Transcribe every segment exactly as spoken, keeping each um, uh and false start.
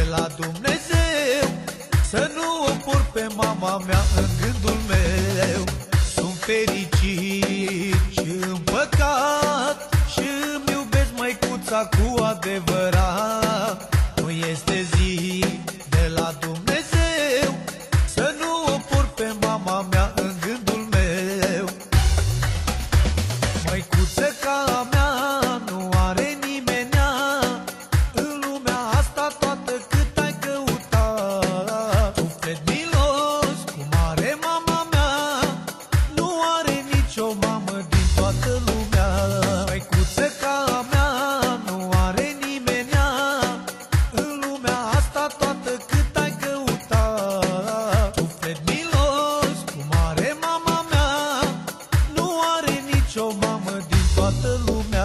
la Dumnezeu, să nu o port pe mama mea în gândul meu. Sunt fericit și împăcat și îmi iubesc măicuța cu adevărat. Nu este zi de la Dumnezeu să nu o port pe mama mea în gândul meu. Măicuță ca a mea nu are nimenea în lumea asta toată cât ai căutat. Suflet milos cum are mama mea, nu are nicio mamă din toată lumea. Măicuță ca a mea nu are nimenea în lumea asta toată cât ai căutat. Suflet milos cum are mama mea, nu are nicio mamă din toată lumea.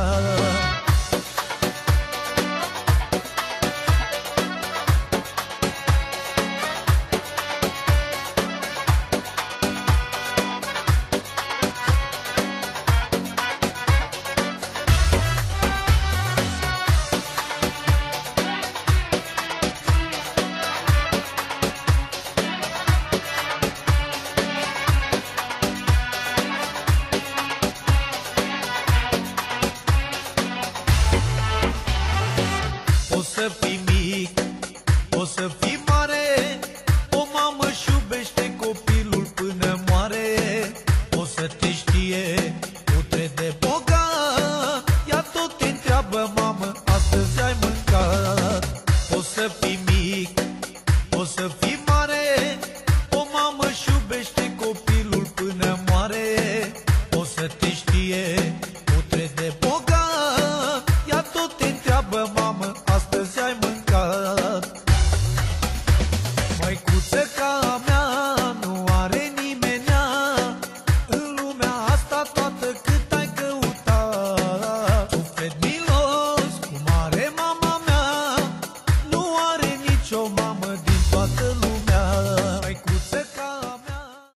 Poți să fii mic, poți să fii mare, o mamă își iubește copilul până moare. Poți să te știe putre de bogat, ea tot te întreabă, mamă, astăzi ai mâncat. Poți să fii